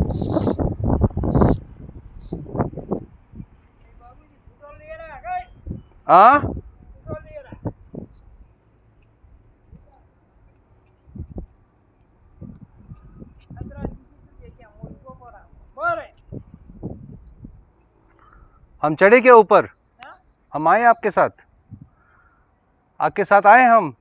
हाँ हम चढ़े क्या ऊपर? हम आए आपके साथ, आपके साथ आए हम।